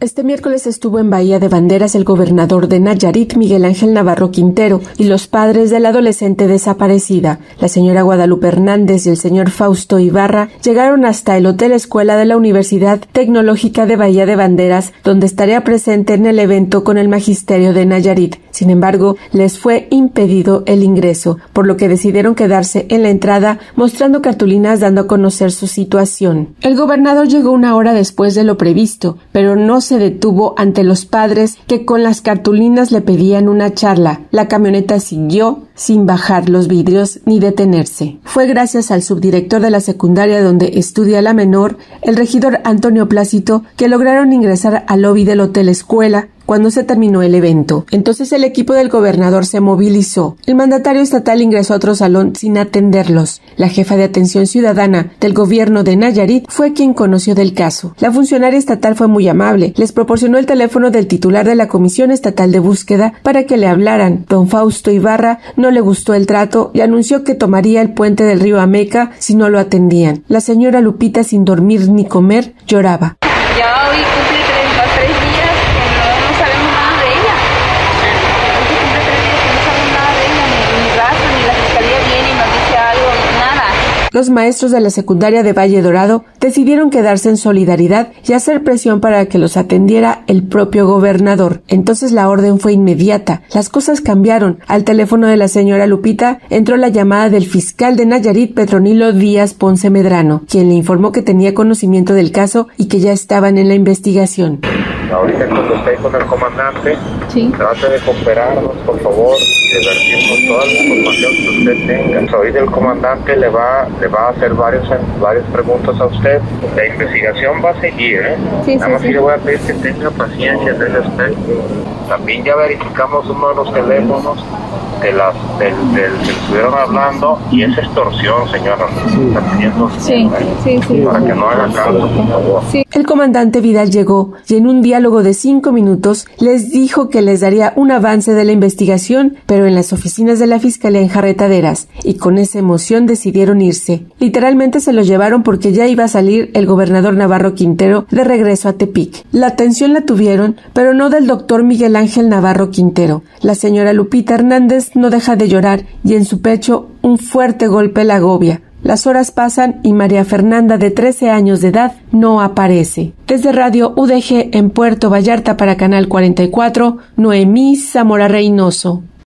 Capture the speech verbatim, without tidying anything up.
Este miércoles estuvo en Bahía de Banderas el gobernador de Nayarit, Miguel Ángel Navarro Quintero, y los padres de la adolescente desaparecida. La señora Guadalupe Hernández y el señor Fausto Ibarra llegaron hasta el Hotel Escuela de la Universidad Tecnológica de Bahía de Banderas, donde estaría presente en el evento con el magisterio de Nayarit. Sin embargo, les fue impedido el ingreso, por lo que decidieron quedarse en la entrada mostrando cartulinas dando a conocer su situación. El gobernador llegó una hora después de lo previsto, pero no se detuvo ante los padres que con las cartulinas le pedían una charla. La camioneta siguió sin bajar los vidrios ni detenerse. Fue gracias al subdirector de la secundaria donde estudia la menor, el regidor Antonio Plácido, que lograron ingresar al lobby del Hotel Escuela cuando se terminó el evento. Entonces el equipo del gobernador se movilizó. El mandatario estatal ingresó a otro salón sin atenderlos. La jefa de atención ciudadana del gobierno de Nayarit fue quien conoció del caso. La funcionaria estatal fue muy amable. Les proporcionó el teléfono del titular de la Comisión Estatal de Búsqueda para que le hablaran. Don Fausto Ibarra no le gustó el trato y anunció que tomaría el puente del río Ameca si no lo atendían. La señora Lupita, sin dormir ni comer, lloraba. Ya hoy cumple tres, los tres días que no, no sabemos nada de ella. Hoy cumple tres días que no sabemos nada de ella, ni, ni raza, ni la fiscalía viene y nos dice algo, nada. Los maestros de la secundaria de Valle Dorado decidieron quedarse en solidaridad y hacer presión para que los atendiera el propio gobernador. Entonces la orden fue inmediata. Las cosas cambiaron. Al teléfono de la señora Lupita entró la llamada del fiscal de Nayarit, Petronilo Díaz Ponce Medrano, quien le informó que tenía conocimiento del caso y que ya estaban en la investigación. Ahorita cuando esté con el comandante, sí. Trate de cooperarnos, por favor, de vertirnos toda la información que usted tenga. Ahorita el comandante le va, le va a hacer varios, varias preguntas a usted. La investigación va a seguir, ¿eh? Sí, Nada más sí, sí sí. le voy a pedir que tenga paciencia en ese aspecto. También ya verificamos uno de los teléfonos de las del, del que estuvieron hablando y es extorsión, señora. Está pidiendo Sí, sí, sí. para que no haga caso, por favor. Sí. El comandante Vidal llegó y en un diálogo de cinco minutos les dijo que les daría un avance de la investigación, pero en las oficinas de la Fiscalía en Jarretaderas, y con esa emoción decidieron irse. Literalmente se los llevaron porque ya iba a salir el gobernador Navarro Quintero de regreso a Tepic. La atención la tuvieron, pero no del doctor Miguel Ángel Navarro Quintero. La señora Lupita Hernández no deja de llorar y en su pecho un fuerte golpe la agobia. Las horas pasan y María Fernanda, de trece años de edad, no aparece. Desde Radio U D G en Puerto Vallarta para Canal cuarenta y cuatro, Noemí Zamora Reynoso.